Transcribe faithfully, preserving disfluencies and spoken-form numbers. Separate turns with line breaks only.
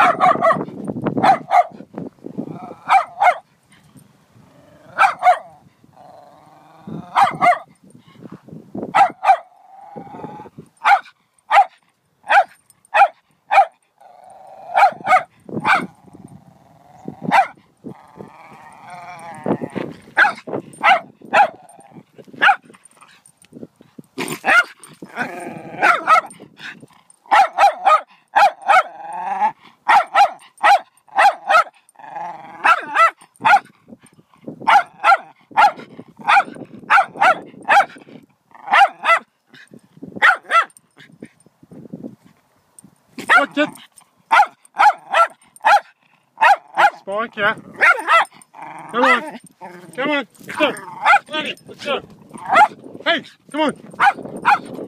Watch it. Spike, yeah. Come on. Come on. Let's go. Let's go. Hey, come on.